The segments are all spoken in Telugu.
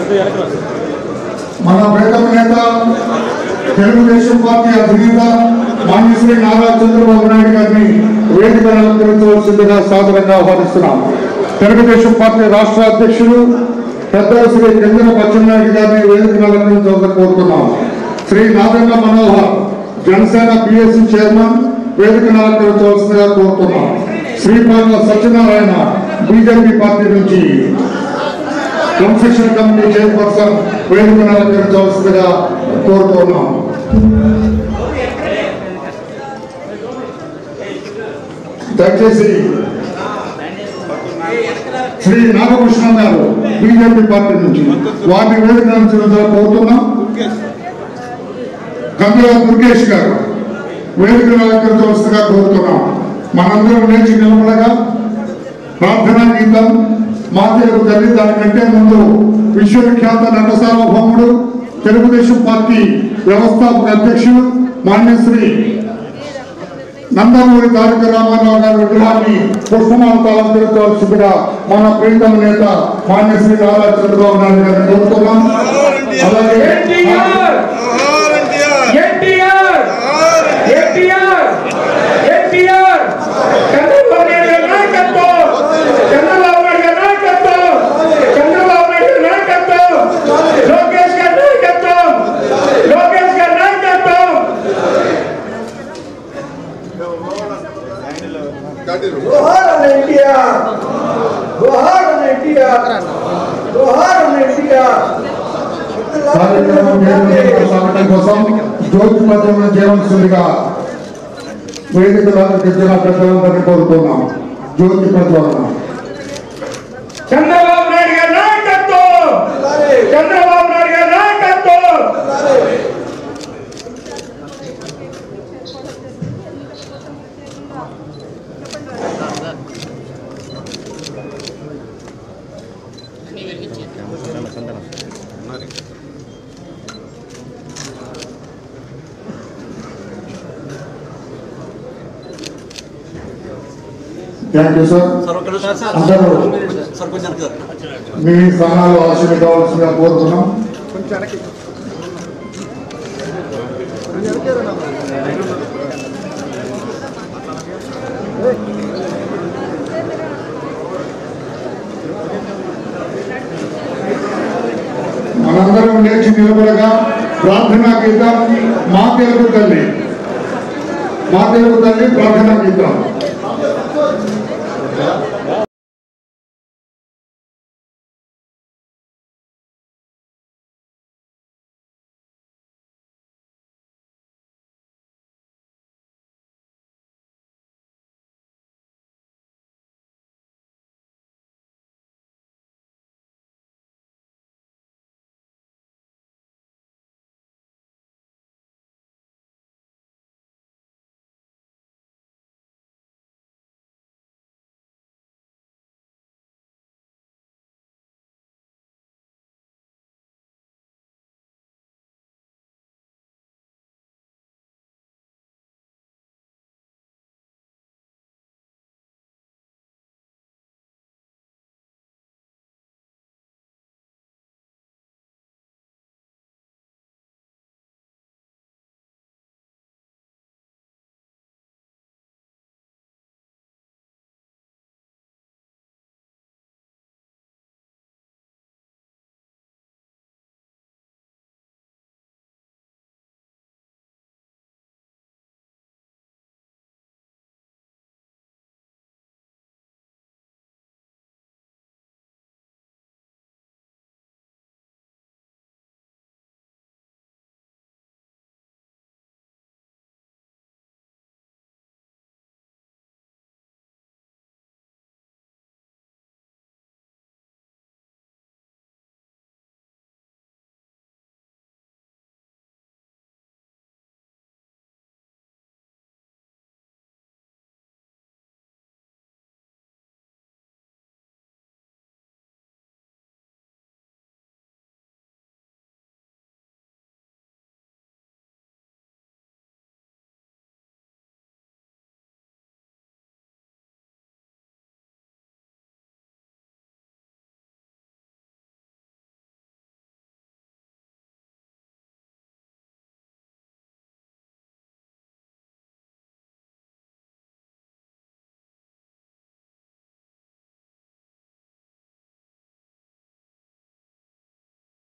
మన ప్రియతమ నేత తెలుగుదేశం పార్టీ అధినేత మాన్య శ్రీ నారా చంద్రబాబు నాయుడు గారిని వేదిక అలంకరించవలసిందిగా సాదరంగా ఆహ్వానిస్తున్నాం. తెలుగుదేశం పార్టీ రాష్ట్ర అధ్యక్షులు పెద్దలు శ్రీ కింజన పచ్చెన్నాయుడు గారిని వేదిక అలంకరించవలసి కోరుతున్నాం. శ్రీ నాదెండ్ల మనోహర్ జనసేన పిఎస్సి చైర్మన్ వేదిక అలంకరించవలసిందిగా కోరుతున్నాం. శ్రీపాద సత్యనారాయణ బీజేపీ పార్టీ నుంచి కన్స్ట్రక్షన్ కమిటీ చైర్పర్సన్ వేదిక అలంకరించవలసిందిగా కోరుతున్నాం. దయచేసి శ్రీ నాగకృష్ణ గారు బీజేపీ పార్టీ నుంచి వారిని వేదిక అలంకరించవలసిందిగా కోరుతున్నాం. కందుల దుర్గేష్ గారు వేదిక అలంకరించవలసిందిగా కోరుతున్నాం. మనందరం లేచి నిలబడగా ప్రార్థనా గీతం మా తెలుగు తల్లి, దానికంటే ముందు విశ్వవిఖ్యాత నట సార్వభౌముడు తెలుగుదేశం పార్టీ వ్యవస్థాపక అధ్యక్షులు మాన్యశ్రీ నందమూరి తారక రామారావు గారి విగ్రహాన్ని పుష్పమాలతో అలంకరించవలసిందిగా మన ప్రియతమ నేత మాన్యశ్రీ నారా చంద్రబాబు నాయుడు గారిని కోరుతున్నాం. అలాగే కోసం జ్యోతి పత్రం చేయవలసిందిగా వేదికలకు తెచ్చిన పెద్దలందరినీ కోరుతున్నాం. జ్యోతి ప్రజ్వలన చంద్రబాబు నాయుడు గారి నాయకత్వం, చంద్రబాబు నాయుడు గారి నాయకత్వం. Thank you sir. అందరూ మీ స్థానాలు ఆశలు కావాల్సిందిగా కోరుతున్నాం. మనందరం లేచి నిలబడగా ప్రార్థనా గీతం మా తెలుగు తల్లి, మా తెలుగు తల్లి ప్రార్థనా గీతం.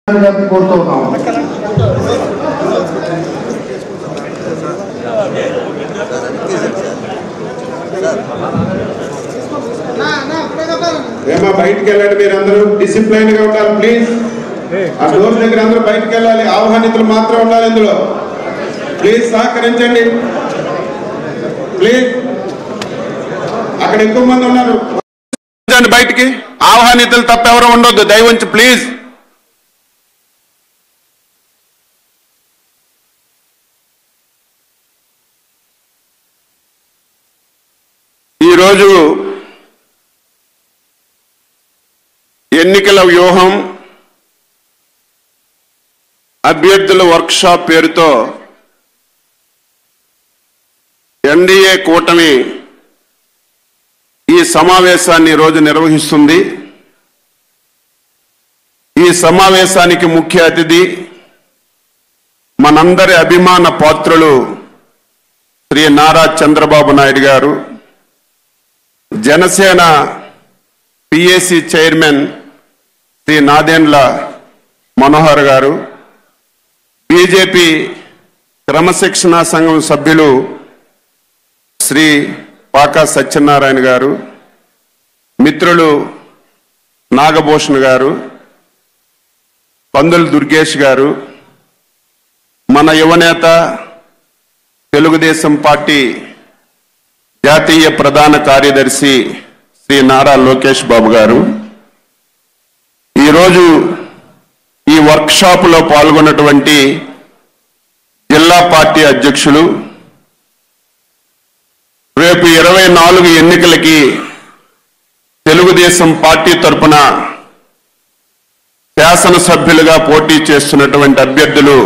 కోరుతున్నాం. ఏమా బయటికి వెళ్ళండి, మీరు అందరూ డిసిప్లైన్ గా ఉండాలి ప్లీజ్. ఆ డోర్ దగ్గర అందరూ బయటికి వెళ్ళాలి, ఆహ్వానితులు మాత్రం ఉండాలి ఇందులో. ప్లీజ్ సహకరించండి ప్లీజ్. అక్కడ ఎక్కువ మంది ఉన్నారు, బయటికి ఆహ్వానితులు తప్ప ఎవరు ఉండొద్దు దయవుంచి ప్లీజ్. ఈరోజు ఎన్నికల వ్యూహం అభ్యర్థుల వర్క్షాప్ పేరుతో ఎన్డీఏ కూటమి ఈ సమావేశాన్ని ఈరోజు నిర్వహిస్తుంది. ఈ సమావేశానికి ముఖ్య అతిథి మనందరి అభిమాన పాత్రులు శ్రీ నారా చంద్రబాబు నాయుడు గారు, జనసేన పిఏసి చైర్మన్ శ్రీ నాదెండ్ల మనోహర్ గారు, బీజేపీ క్రమశిక్షణా సంఘం సభ్యులు శ్రీ పాకా సత్యనారాయణ గారు, మిత్రులు నాగభూషణ్ గారు, పందుల దుర్గేష్ గారు, మన యువనేత తెలుగుదేశం పార్టీ జాతీయ ప్రధాన కార్యదర్శి శ్రీ నారా లోకేష్ బాబు గారు, ఈరోజు ఈ వర్క్షాపులో పాల్గొన్నటువంటి జిల్లా పార్టీ అధ్యక్షులు, రేపు 24 ఎన్నికలకి తెలుగుదేశం పార్టీ తరఫున శాసనసభ్యులుగా పోటీ చేస్తున్నటువంటి అభ్యర్థులు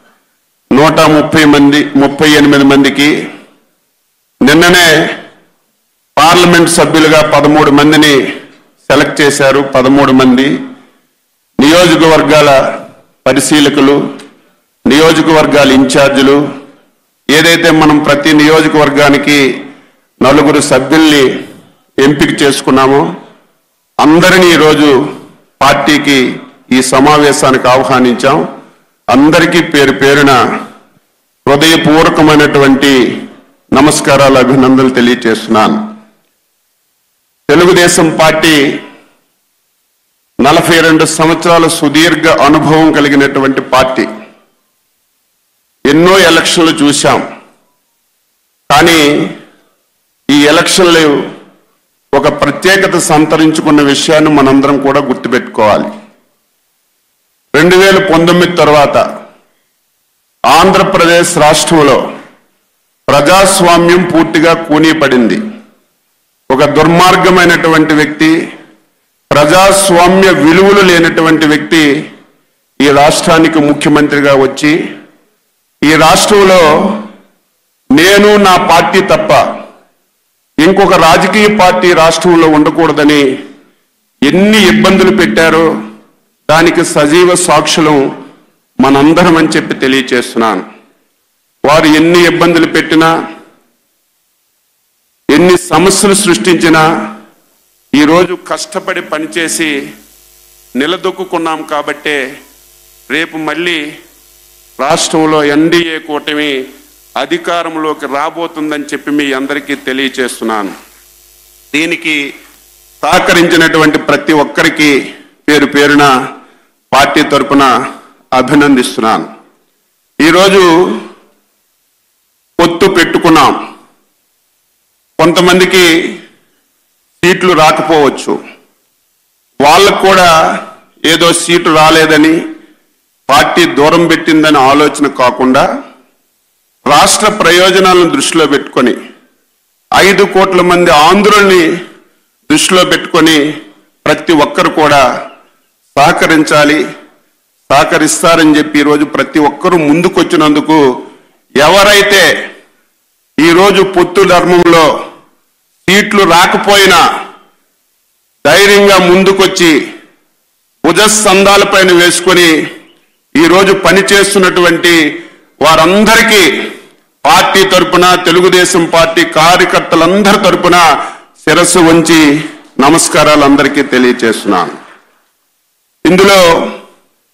138 మందికి, నిన్ననే పార్లమెంట్ సభ్యులుగా 13 మందిని సెలెక్ట్ చేశారు. 13 మంది నియోజకవర్గాల పరిశీలకులు, నియోజకవర్గాల ఇన్ఛార్జీలు, ఏదైతే మనం ప్రతి నియోజకవర్గానికి 4 సభ్యుల్ని ఎంపిక చేసుకున్నామో అందరినీ ఈరోజు పార్టీకి ఈ సమావేశానికి ఆహ్వానించాం. అందరికీ పేరు పేరున హృదయపూర్వకమైనటువంటి నమస్కారాలు, అభినందనలు తెలియజేస్తున్నాను. తెలుగుదేశం పార్టీ 42 సంవత్సరాల సుదీర్ఘ అనుభవం కలిగినటువంటి పార్టీ. ఎన్నో ఎలక్షన్లు చూశాం, కానీ ఈ ఎలక్షన్లు ఒక ప్రత్యేకత సంతరించుకున్న విషయాన్ని మనందరం కూడా గుర్తుపెట్టుకోవాలి. 2019 తర్వాత ఆంధ్రప్రదేశ్ రాష్ట్రంలో ప్రజాస్వామ్యం పూర్తిగా కూనీపడింది. ఒక దుర్మార్గమైనటువంటి వ్యక్తి, ప్రజాస్వామ్య విలువలు లేనటువంటి వ్యక్తి ఈ రాష్ట్రానికి ముఖ్యమంత్రిగా వచ్చి ఈ రాష్ట్రంలో నేను నా పార్టీ తప్ప ఇంకొక రాజకీయ పార్టీ రాష్ట్రంలో ఉండకూడదని ఎన్ని ఇబ్బందులు పెట్టారో దానికి సజీవ సాక్షులం మనందరం అని చెప్పి తెలియచేస్తున్నాను. వారు ఎన్ని ఇబ్బందులు పెట్టినా, ఎన్ని సమస్యలు సృష్టించినా ఈరోజు కష్టపడి పనిచేసి నిలదొక్కున్నాం కాబట్టే రేపు మళ్ళీ రాష్ట్రంలో ఎన్డీఏ కూటమి అధికారంలోకి రాబోతుందని చెప్పి మీ అందరికీ తెలియచేస్తున్నాను. దీనికి సహకరించినటువంటి ప్రతి ఒక్కరికి పేరు పేరున పార్టీ తరపున అభినందిస్తున్నాను. ఈరోజు పొత్తు పెట్టుకున్నాం. కొంతమందికి సీట్లు రాకపోవచ్చు, వాళ్ళకు కూడా ఏదో సీటు రాలేదని పార్టీ దూరం పెట్టిందని ఆలోచన కాకుండా రాష్ట్ర ప్రయోజనాలను దృష్టిలో పెట్టుకొని 5 కోట్ల మంది ఆంధ్రుల్ని దృష్టిలో పెట్టుకొని ప్రతి ఒక్కరు కూడా సహకరించాలి, సహకరిస్తారని చెప్పి ఈరోజు ప్రతి ఒక్కరూ ముందుకొచ్చినందుకు, ఎవరైతే ఈరోజు పొత్తు ధర్మంలో సీట్లు రాకపోయినా ధైర్యంగా ముందుకొచ్చి భుజస్కంధాలపైన వేసుకొని ఈరోజు పనిచేస్తున్నటువంటి వారందరికీ పార్టీ తరపున, తెలుగుదేశం పార్టీ కార్యకర్తలందరి తరపున శిరస్సు వంచి నమస్కారాలు అందరికీ తెలియజేస్తున్నాను. ఇందులో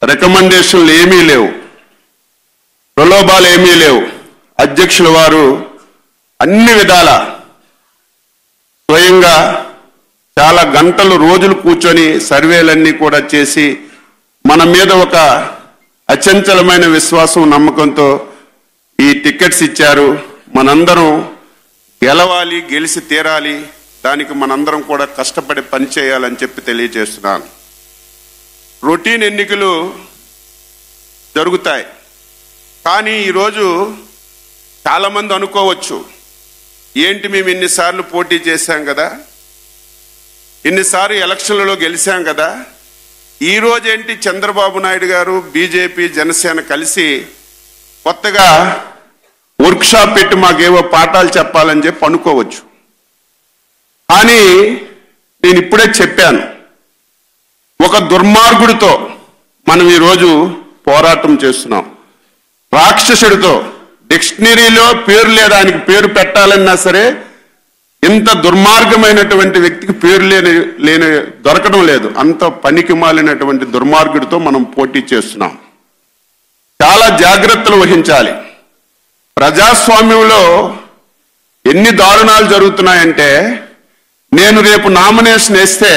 రికమెండేషన్లు ఏమీ లేవు, ప్రలోభాలు ఏమీ లేవు. అధ్యక్షుల వారు అన్ని విధాల స్వయంగా చాలా గంటలు రోజులు కూర్చొని సర్వేలన్నీ కూడా చేసి మన మీద ఒక అచంచలమైన విశ్వాసం నమ్మకంతో ఈ టికెట్స్ ఇచ్చారు. మనందరం గెలవాలి, గెలిచి తీరాలి, దానికి మనందరం కూడా కష్టపడి పనిచేయాలని చెప్పి తెలియజేస్తున్నాను. రొటీన్ ఎన్నికలు జరుగుతాయి, కానీ ఈరోజు చాలామంది అనుకోవచ్చు, ఏంటి మేము ఇన్నిసార్లు పోటీ చేశాం కదా, ఇన్నిసార్లు ఎలక్షన్లలో గెలిచాం కదా, ఈరోజేంటి చంద్రబాబు నాయుడు గారు బీజేపీ జనసేన కలిసి కొత్తగా వర్క్షాప్ పెట్టి మాకేవో పాఠాలు చెప్పాలని చెప్పి అనుకోవచ్చు. కానీ నేను ఇప్పుడే చెప్పాను, ఒక దుర్మార్గుడితో మనం ఈరోజు పోరాటం చేస్తున్నాం. రాక్షసుడితో డిక్షనరీలో పేరు లేదానికి పేరు పెట్టాలన్నా సరే ఇంత దుర్మార్గమైనటువంటి వ్యక్తికి పేరు లేని దొరకడం లేదు. అంత పనికి మాలినటువంటి దుర్మార్గుడితో మనం పోటీ చేస్తున్నాం. చాలా జాగ్రత్తలు వహించాలి. ప్రజాస్వామ్యంలో ఎన్ని దారుణాలు జరుగుతున్నాయంటే, నేను రేపు నామినేషన్ వేస్తే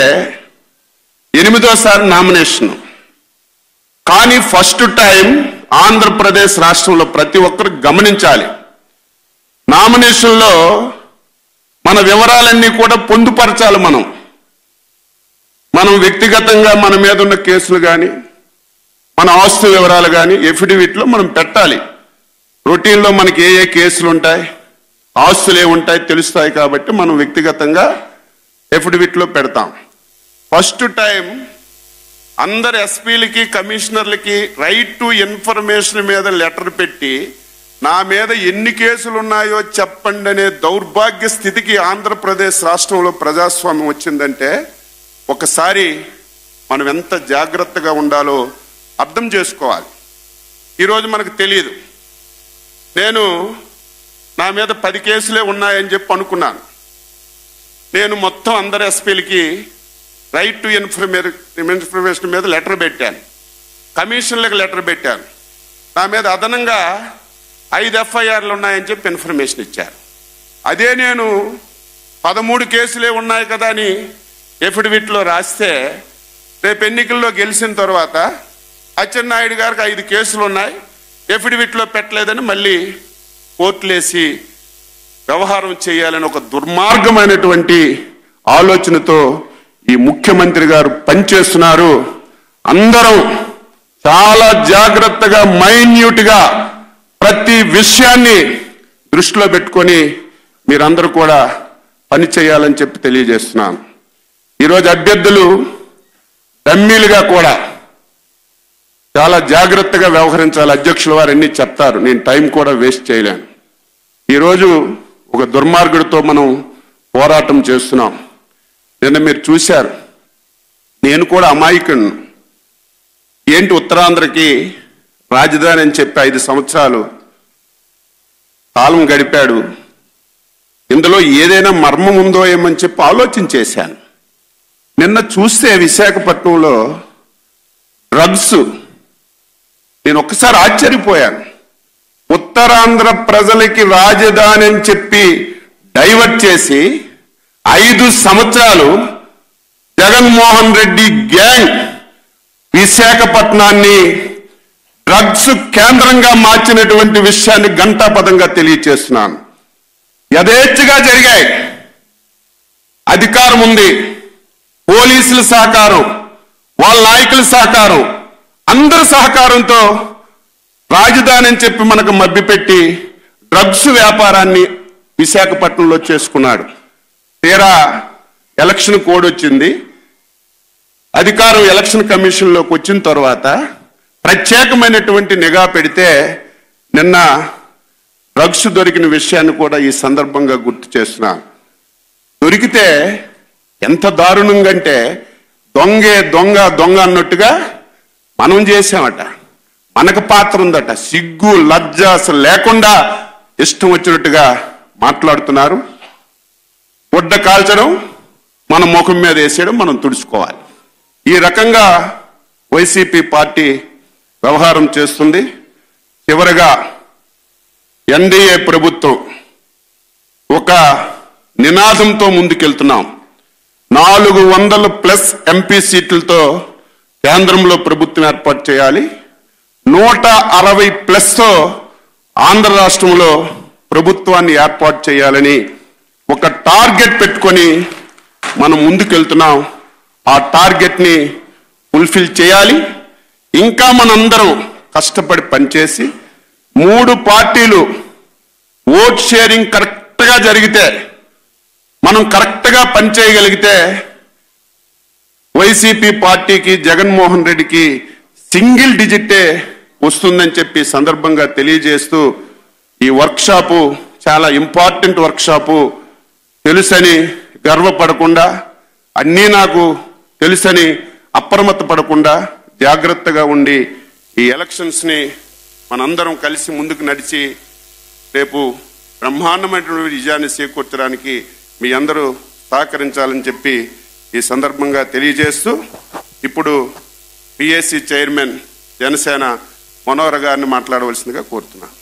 8వ నామినేషన్, కానీ ఫస్ట్ టైం ఆంధ్రప్రదేశ్ రాష్ట్రంలో ప్రతి ఒక్కరు గమనించాలి, నామినేషన్లో మన వివరాలన్నీ కూడా పొందుపరచాలి. మనం వ్యక్తిగతంగా మన మీద ఉన్న కేసులు కానీ మన ఆస్తు వివరాలు కానీ ఎఫిడవిట్లో మనం పెట్టాలి. రొటీన్లో మనకి ఏ కేసులు ఉంటాయి, ఆస్తులు ఏముంటాయి తెలుస్తాయి, కాబట్టి మనం వ్యక్తిగతంగా ఎఫిడవిట్లో పెడతాం. ఫస్ట్ టైం అందరు ఎస్పీలకి కమిషనర్లకి రైట్ టు ఇన్ఫర్మేషన్ మీద లెటర్ పెట్టి నా మీద ఎన్ని కేసులు ఉన్నాయో చెప్పండి అనే దౌర్భాగ్య స్థితికి ఆంధ్రప్రదేశ్ రాష్ట్రంలో ప్రజాస్వామ్యం వచ్చిందంటే ఒకసారి మనం ఎంత జాగ్రత్తగా ఉండాలో అర్థం చేసుకోవాలి. ఈరోజు మనకు తెలియదు. నేను నా మీద 10 కేసులే ఉన్నాయని చెప్పి అనుకున్నాను. నేను మొత్తం అందరు ఎస్పీలకి రైట్ టు ఇన్ఫర్మేషన్ మీద లెటర్ పెట్టాను, కమిషన్లకు లెటర్ పెట్టాను. నా మీద అదనంగా 5 ఎఫ్ఐఆర్లు ఉన్నాయని చెప్పి ఇన్ఫర్మేషన్ ఇచ్చారు. అదే నేను 13 కేసులే ఉన్నాయి కదా అని ఎఫిడవిట్లో రాస్తే రేపు ఎన్నికల్లో గెలిచిన తర్వాత అచ్చెన్నాయుడు గారికి 5 కేసులు ఉన్నాయి, ఎఫిడవిట్లో పెట్టలేదని మళ్ళీ కోర్టులేసి వ్యవహారం చేయాలని ఒక దుర్మార్గమైనటువంటి ఆలోచనతో ఈ ముఖ్యమంత్రి గారు పనిచేస్తున్నారు. అందరం చాలా జాగ్రత్తగా మైన్యూట్గా ప్రతి విషయాన్ని దృష్టిలో పెట్టుకొని మీరందరూ కూడా పని చేయాలని చెప్పి తెలియజేస్తున్నాను. ఈరోజు అభ్యర్థులు డమ్మీలుగా కూడా చాలా జాగ్రత్తగా వ్యవహరించాలి. అధ్యక్షుల వారు అన్ని చెప్తారు, నేను టైం కూడా వేస్ట్ చేయలేను. ఈరోజు ఒక దుర్మార్గుడితో మనం పోరాటం చేస్తున్నాం. నిన్న మీరు చూశారు, నేను కూడా అమాయకుడిని. ఏంటి ఉత్తరాంధ్రకి రాజధాని అని చెప్పి 5 సంవత్సరాలు కాలం గడిపాడు. ఇందులో ఏదైనా మర్మం ఉందో ఏమని చెప్పి ఆలోచన చేశాను. నిన్న చూస్తే విశాఖపట్నంలో డ్రగ్స్, నేను ఒక్కసారి ఆశ్చర్యపోయాను. ఉత్తరాంధ్ర ప్రజలకి రాజధాని అని చెప్పి డైవర్ట్ చేసి 5 సంవత్సరాలు జగన్మోహన్ రెడ్డి గ్యాంగ్ విశాఖపట్నాన్ని డ్రగ్స్ కేంద్రంగా మార్చినటువంటి విషయాన్ని ఘంటాపథంగా తెలియచేస్తున్నాను. యథేచ్ఛగా జరిగాయి. అధికారం ఉంది, పోలీసుల సహకారం, వాళ్ళ నాయకుల సహకారం, అందరి సహకారంతో రాజధాని అని చెప్పి మనకు మభ్యపెట్టి డ్రగ్స్ వ్యాపారాన్ని విశాఖపట్నంలో చేసుకున్నాడు. తీరా ఎలక్షన్ కోడ్ వచ్చింది, అధికారం ఎలక్షన్ కమిషన్లోకి వచ్చిన తర్వాత ప్రత్యేకమైనటువంటి నిఘా పెడితే నిన్న డ్రగ్స్ దొరికిన విషయాన్ని కూడా ఈ సందర్భంగా గుర్తు చేస్తున్నాను. దొరికితే ఎంత దారుణంగా అంటే దొంగే దొంగ దొంగ అన్నట్టుగా మనం చేసామట, మనకు పాత్ర ఉందట. సిగ్గు లజ్జ అసలు లేకుండా ఇష్టం వచ్చినట్టుగా మాట్లాడుతున్నారు. గుడ్డ కాల్చడం, మన ముఖం మీద వేసేయడం, మనం తుడుచుకోవాలి. ఈ రకంగా వైసీపీ పార్టీ వ్యవహారం చేస్తుంది. చివరగా ఎన్డీఏ ప్రభుత్వం ఒక నినాదంతో ముందుకెళ్తున్నాం. 400+ ఎంపీ సీట్లతో కేంద్రంలో ప్రభుత్వం ఏర్పాటు చేయాలి. 160+ ఆంధ్ర రాష్ట్రంలో ప్రభుత్వాన్ని ఏర్పాటు చేయాలని ఒక టార్గెట్ పెట్టుకొని మనం ముందుకెళ్తున్నాం. ఆ టార్గెట్ని ఫుల్ఫిల్ చేయాలి. ఇంకా మనందరం కష్టపడి పనిచేసి 3 పార్టీలు ఓట్ షేరింగ్ కరెక్ట్గా జరిగితే, మనం కరెక్ట్గా పనిచేయగలిగితే వైసీపీ పార్టీకి, జగన్మోహన్ రెడ్డికి సింగిల్ డిజిటే వస్తుందని చెప్పి సందర్భంగా తెలియజేస్తూ, ఈ వర్క్షాపు చాలా ఇంపార్టెంట్ వర్క్షాపు. తెలుసని గర్వపడకుండా, అన్నీ నాకు తెలుసని అప్రమత్త పడకుండా జాగ్రత్తగా ఉండి ఈ ఎలక్షన్స్ని మనందరం కలిసి ముందుకు నడిచి రేపు బ్రహ్మాండమైనటువంటి విజయాన్ని చేకూర్చడానికి మీ అందరూ సహకరించాలని చెప్పి ఈ సందర్భంగా తెలియజేస్తూ, ఇప్పుడు పిఎస్సి చైర్మన్ జనసేన మనోహర్ గారిని మాట్లాడవలసిందిగా కోరుతున్నాను.